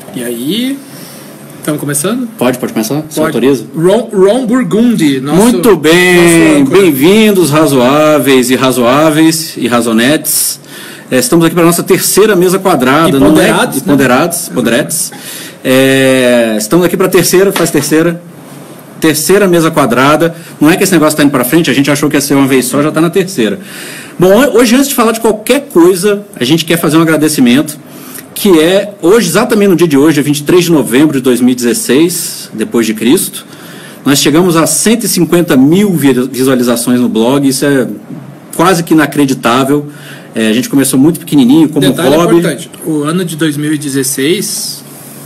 E aí, estamos começando? Pode começar? Você autoriza? Ron Burgundy. Muito bem, bem-vindos razoáveis e razonetes. Estamos aqui para a nossa terceira mesa quadrada. E ponderados, Ponderados. Estamos aqui para a terceira mesa quadrada. Não é que esse negócio está indo para frente, a gente achou que ia ser uma vez só, já está na terceira. Bom, hoje, antes de falar de qualquer coisa, a gente quer fazer um agradecimento, que é hoje, exatamente no dia de hoje, 23 de novembro de 2016, depois de Cristo, nós chegamos a 150 mil visualizações no blog. Isso é quase que inacreditável. A gente começou muito pequenininho, como detalhe hobby. Importante, o ano de 2016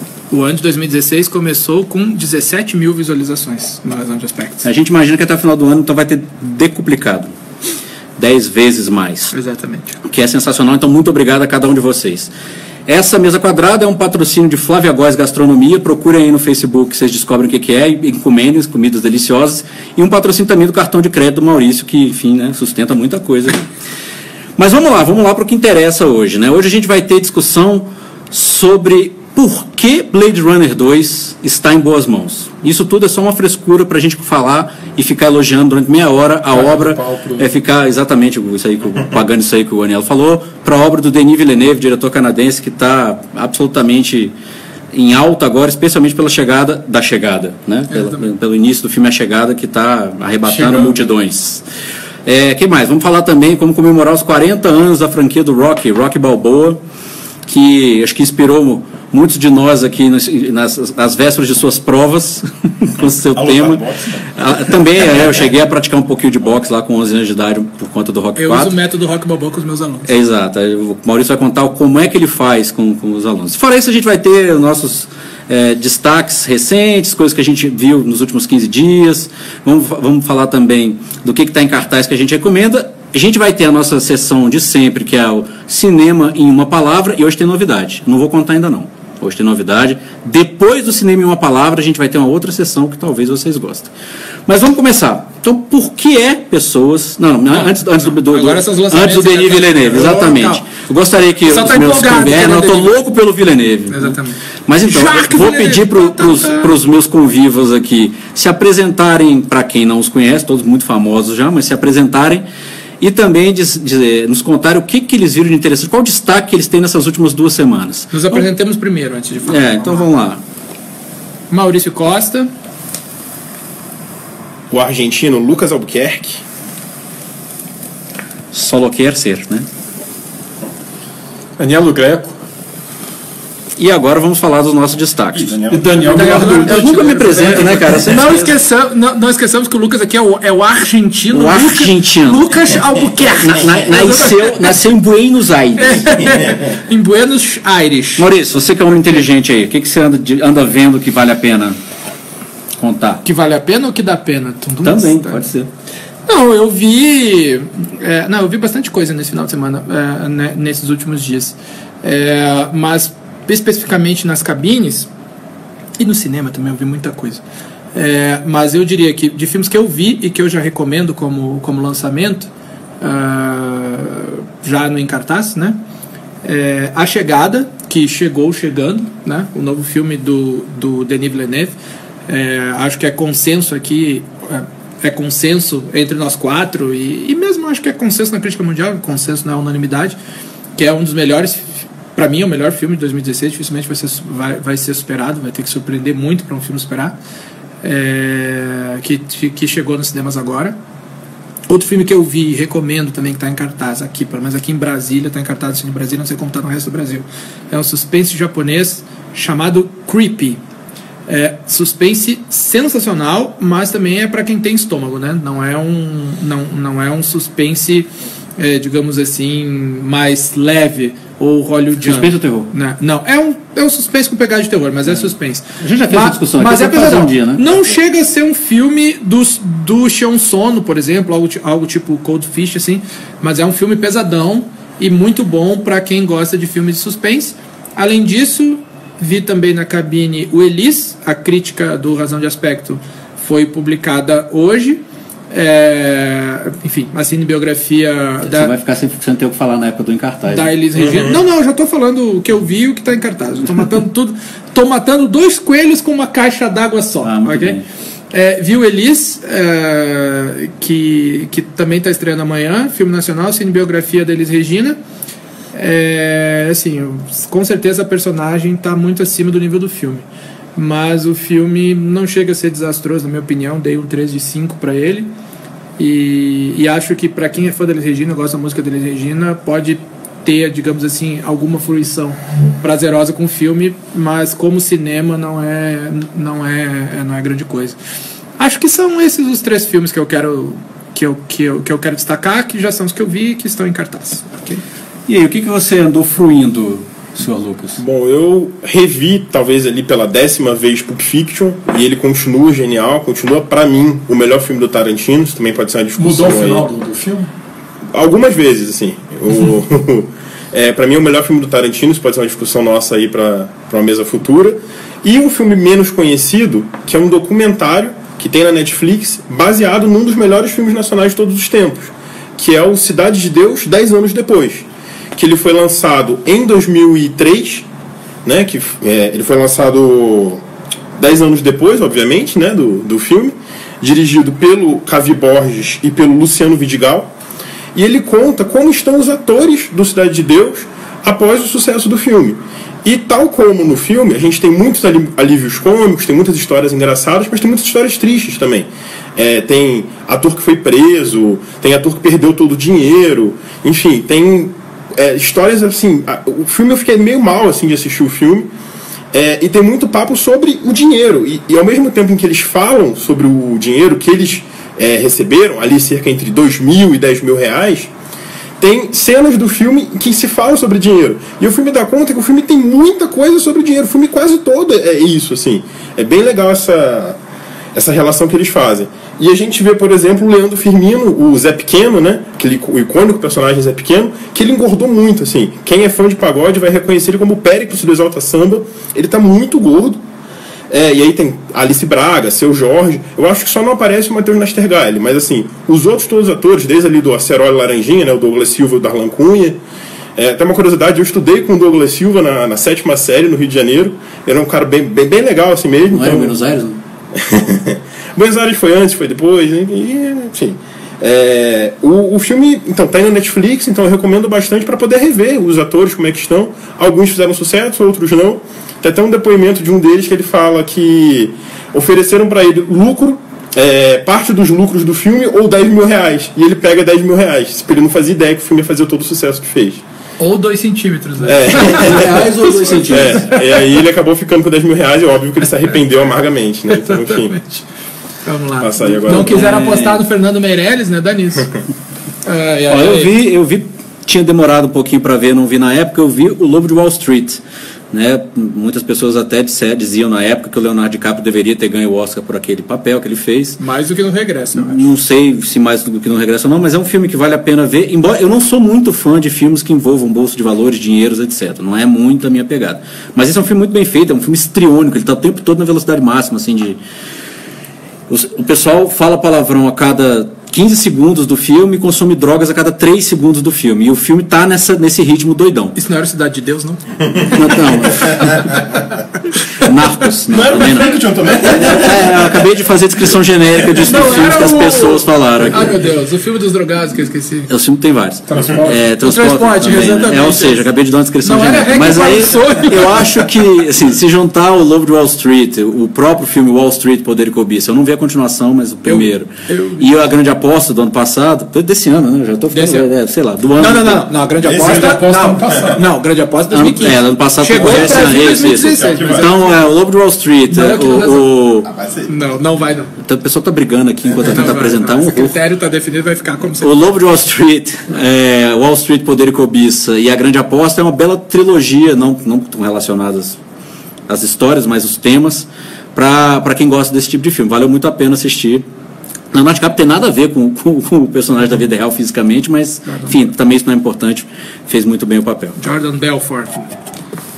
começou com 17 mil visualizações no Razão de Aspectos. A gente imagina que até o final do ano então vai ter decuplicado 10 vezes mais. Exatamente. O que é sensacional, então muito obrigado a cada um de vocês. Essa mesa quadrada é um patrocínio de Flávia Góes Gastronomia. Procurem aí no Facebook, vocês descobrem o que é, e encomendem comidas deliciosas. E um patrocínio também do cartão de crédito do Maurício, que, enfim, né, sustenta muita coisa. Mas vamos lá para o que interessa hoje, né? Hoje a gente vai ter discussão sobre por que Blade Runner 2 está em boas mãos. Isso tudo é só uma frescura para a gente falar e ficar elogiando durante meia hora a obra. Ficar exatamente isso aí, pagando isso aí que o Aniel falou, para a obra do Denis Villeneuve, diretor canadense, que está absolutamente em alta agora, especialmente pela chegada, né? Pelo início do filme A Chegada, que está arrebatando multidões. Que mais? Vamos falar também como comemorar os 40 anos da franquia do Rocky Balboa, que acho que inspirou muitos de nós aqui nas vésperas de suas provas, com o seu tema. Também eu cheguei a praticar um pouquinho de boxe lá com 11 anos de idade por conta do Rocky 4. Eu uso o método Rocky Balboa com os meus alunos. Exato. O Maurício vai contar como é que ele faz com os alunos. Fora isso, a gente vai ter nossos destaques recentes, coisas que a gente viu nos últimos 15 dias. Vamos falar também do que está em cartaz que a gente recomenda. A gente vai ter a nossa sessão de sempre, que é o Cinema em uma Palavra, e hoje tem novidade. Não vou contar ainda não. Hoje tem novidade. Depois do Cinema em uma Palavra, a gente vai ter uma outra sessão que talvez vocês gostem. Mas vamos começar. Então, por que antes do Denis Villeneuve, exatamente. Eu gostaria que os meus convidados... Eu estou louco pelo Villeneuve. Exatamente. Mas então, vou pedir para os meus convivas aqui se apresentarem, para quem não os conhece, todos muito famosos já, mas se apresentarem, e também nos contarem o que eles viram de interessante, qual o destaque que eles têm nessas últimas 2 semanas. Nos apresentemos primeiro, antes de falar. Então vamos lá. Maurício Costa. O argentino Lucas Albuquerque. Solo quer ser, né? Anielo Greco. E agora vamos falar dos nossos destaques. E Daniel Eu nunca me apresento, né, cara? Não esqueçamos que o Lucas aqui é o argentino. O argentino. Lucas Albuquerque. Nasceu em Buenos Aires. Em Buenos Aires. Maurício, você que é um homem inteligente aí, o que você anda vendo que vale a pena contar? Que vale a pena ou que dá pena? Também, pode ser. Não, eu vi bastante coisa nesse final de semana, nesses últimos dias. Mas especificamente nas cabines e no cinema também eu vi muita coisa. Mas eu diria que de filmes que eu vi e que eu já recomendo como lançamento, já no em cartaz, né? A Chegada, que chegando, né? O novo filme do Denis Villeneuve. Acho que é consenso aqui, consenso entre nós 4 e mesmo acho que é consenso na crítica mundial, consenso na unanimidade, que é um dos melhores. Para mim é o melhor filme de 2016, dificilmente vai ser superado, vai ter que surpreender muito para um filme superar, que chegou nos cinemas agora. Outro filme que eu vi e recomendo também, que está em cartaz aqui, pelo menos aqui em Brasília, está em cartaz no Cine Brasília, não sei como está no resto do Brasil. É um suspense japonês chamado Creepy. Suspense sensacional, mas também é para quem tem estômago, né? Não é um suspense, digamos assim, mais leve ou hollywoodiano. Suspense ou terror? Não, é um suspense com pegada de terror, mas é suspense. A gente já fez essa discussão aqui, mas é pesadão. Dia, né? Não chega a ser um filme do Sion Sono, por exemplo, algo tipo Cold Fish, assim, mas é um filme pesadão e muito bom para quem gosta de filmes de suspense. Além disso, vi também na cabine o Elis, a crítica do Razão de Aspecto foi publicada hoje. Enfim, a cinebiografia Você vai ficar sem ter o que falar na época do Em Cartaz. da Elis Regina. Não, eu já tô falando o que eu vi e o que tá em cartaz. Eu tô matando tudo. Tô matando 2 coelhos com uma caixa d'água só. Muito Ok? bem. Viu Elis, que também está estreando amanhã, filme nacional, cinebiografia da Elis Regina. Assim, com certeza a personagem está muito acima do nível do filme, mas o filme não chega a ser desastroso, na minha opinião. Dei um 3 de 5 para ele, e acho que para quem é fã da Elis Regina, gosta da música da Elis Regina, pode ter, digamos assim, alguma fruição prazerosa com o filme, mas como cinema não é grande coisa. Acho que são esses os 3 filmes que eu quero destacar, que já são os que eu vi e que estão em cartaz. Okay? E aí, o que você andou fruindo, senhor Lucas? Bom, eu revi talvez ali pela 10ª vez Pulp Fiction, e ele continua genial, continua pra mim o melhor filme do Tarantino. Isso também pode ser uma discussão. Mudou o final do filme? Algumas vezes, assim. Pra mim, o melhor filme do Tarantino. Isso pode ser uma discussão nossa aí pra uma mesa futura. E um filme menos conhecido, que é um documentário que tem na Netflix, baseado num dos melhores filmes nacionais de todos os tempos, que é o Cidade de Deus, 10 anos depois. Que ele foi lançado em 2003, né? Ele foi lançado 10 anos depois, obviamente, né? Do filme, dirigido pelo Cavi Borges e pelo Luciano Vidigal. E ele conta como estão os atores do Cidade de Deus após o sucesso do filme. E tal como no filme, a gente tem muitos alívios cômicos, tem muitas histórias engraçadas, mas tem muitas histórias tristes também. Tem ator que foi preso, tem ator que perdeu todo o dinheiro, enfim, tem histórias assim. O filme, eu fiquei meio mal assim de assistir o filme. E tem muito papo sobre o dinheiro. E ao mesmo tempo em que eles falam sobre o dinheiro que eles receberam, ali cerca entre 2 mil e 10 mil reais, tem cenas do filme que se falam sobre dinheiro. E o filme dá conta que o filme tem muita coisa sobre dinheiro. O filme quase todo é isso, assim. É bem legal essa relação que eles fazem. E a gente vê, por exemplo, o Leandro Firmino, o Zé Pequeno, né? O icônico personagem Zé Pequeno, que ele engordou muito, assim. Quem é fã de pagode vai reconhecer ele como o Péricles do Exalta Samba. Ele tá muito gordo. E aí tem Alice Braga, Seu Jorge. Eu acho que só não aparece o Matheus Nastergaile, mas assim, os outros todos os atores, desde ali do Aceroli Laranjinha, né, o Douglas Silva e o Darlan Cunha. Até uma curiosidade, eu estudei com o Douglas Silva na 7ª série no Rio de Janeiro. Era um cara bem legal assim mesmo. Não era em Buenos Aires, não? Buenos Aires foi antes, foi depois, enfim. O filme, então, tá aí na Netflix, então eu recomendo bastante para poder rever os atores, como é que estão. Alguns fizeram sucesso, outros não. Tem até um depoimento de um deles que ele fala que ofereceram para ele lucro, parte dos lucros do filme, ou 10 mil reais. E ele pega 10 mil reais. Ele não fazia ideia que o filme ia fazer todo o sucesso que fez. Ou 2 centímetros, né? Reais ou 2 centímetros. E aí ele acabou ficando com 10 mil reais, e óbvio que ele se arrependeu amargamente, né? Então, enfim. Vamos lá. Passa aí agora. Não quiseram apostar no Fernando Meirelles, né? Dá nisso. Eu vi, tinha demorado um pouquinho para ver, não vi na época, eu vi O Lobo de Wall Street. Né? Muitas pessoas até diziam na época que o Leonardo DiCaprio deveria ter ganho o Oscar por aquele papel que ele fez. Mais do que no Regresso, eu acho. Não sei se mais do que no Regresso ou não, mas é um filme que vale a pena ver. Embora eu não sou muito fã de filmes que envolvam bolsa de valores, dinheiros, etc. Não é muito a minha pegada. Mas esse é um filme muito bem feito, é um filme histriônico, ele está o tempo todo na velocidade máxima, assim, o pessoal fala palavrão a cada 15 segundos do filme e consome drogas a cada 3 segundos do filme. E o filme tá nesse ritmo doidão. Isso não era Cidade de Deus, não? Não. Narcos. Não era o Fiction também? Eu acabei de fazer a descrição genérica disso dos filmes que as pessoas falaram aqui. Ah, meu Deus, o filme dos drogados que eu esqueci. O filme tem vários. Transporte, exatamente. Ou seja, acabei de dar uma descrição não genérica. Mas aí eu acho que, assim, se juntar o Lobo de Wall Street, o próprio filme Wall Street, Poder e Cobiça, eu não vi a continuação, mas o primeiro. E a Grande Aposta do ano passado, desse ano, né? Já tô falando, sei lá, do ano. Não, a Grande Aposta. Não, Grande Aposta 2015. Ano passado chegou em 2016. Então, o Lobo de Wall Street, não vai não. Então, o pessoal tá brigando aqui enquanto eu tento apresentar um. O critério tá definido, vai ficar como você. O Lobo de Wall Street, Wall Street, Poder e Cobiça e A Grande Aposta é uma bela trilogia, não tão relacionadas às histórias, mas os temas, para quem gosta desse tipo de filme. Valeu muito a pena assistir. Leonardo DiCaprio tem nada a ver com o personagem da vida real fisicamente, mas, enfim, também isso não é importante. Fez muito bem o papel. Jordan Belfort.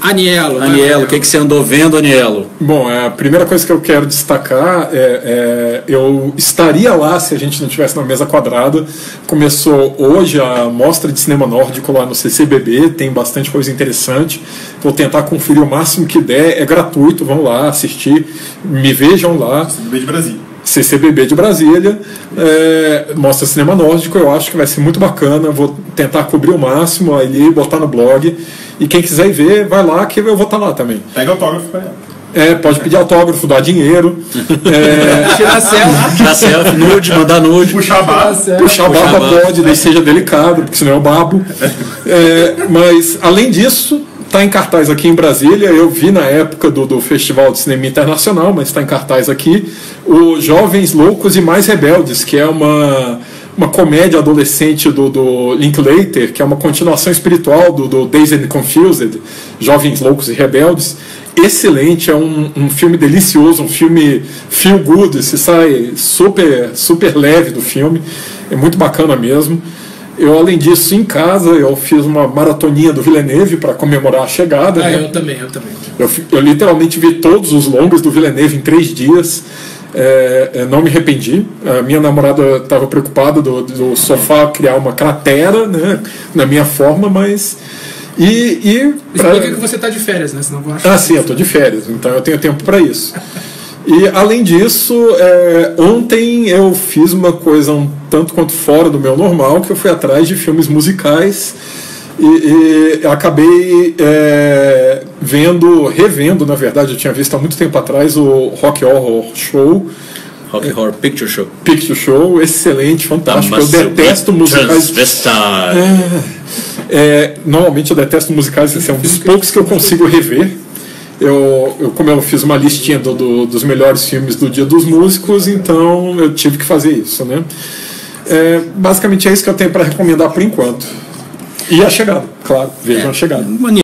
Anielo. Anielo, o que você andou vendo, Anielo? Bom, a primeira coisa que eu quero destacar eu estaria lá se a gente não estivesse na mesa quadrada. Começou hoje a mostra de cinema nórdico lá no CCBB, tem bastante coisa interessante. Vou tentar conferir o máximo que der, é gratuito, vão lá assistir, me vejam lá. CCBB de Brasília. CCBB de Brasília, mostra cinema nórdico, eu acho que vai ser muito bacana, vou tentar cobrir o máximo ali, botar no blog, e quem quiser ir ver, vai lá que eu vou estar lá também. Pega autógrafo pra ela. Pode pedir autógrafo, dar dinheiro, Tirar selfie, nude, mandar nude. Puxar a barra. puxar a barba pode, daí seja delicado, porque senão eu babo. Mas, além disso, está em cartaz aqui em Brasília. Eu vi na época do Festival de Cinema Internacional, mas está em cartaz aqui, o Jovens Loucos e Mais Rebeldes, que é uma comédia adolescente do Linklater, que é uma continuação espiritual do Dazed and Confused, Jovens Loucos e Rebeldes. Excelente, é um filme delicioso, um filme feel good, você sai super, super leve do filme, é muito bacana mesmo. Eu, além disso, em casa, eu fiz uma maratoninha do Villeneuve para comemorar a chegada. Né? Eu também. Eu literalmente vi todos os longas do Villeneuve em 3 dias. Não me arrependi. A minha namorada estava preocupada do sofá criar uma cratera, né, na minha forma, mas... Explica que você está de férias, né? Senão vou achar. Sim, eu estou de férias, então eu tenho tempo para isso. E, além disso, ontem eu fiz uma coisa um tanto quanto fora do meu normal, que eu fui atrás de filmes musicais e acabei revendo, na verdade, eu tinha visto há muito tempo atrás o Rock Horror Show. Rock Horror Picture Show. Picture Show, excelente, fantástico. Eu detesto musicais. Normalmente eu detesto musicais, esse é um dos poucos que eu consigo rever. Como eu fiz uma listinha dos melhores filmes do Dia dos Músicos, então eu tive que fazer isso, né? Basicamente é isso que eu tenho para recomendar por enquanto. E a chegada, claro, vejam a chegada.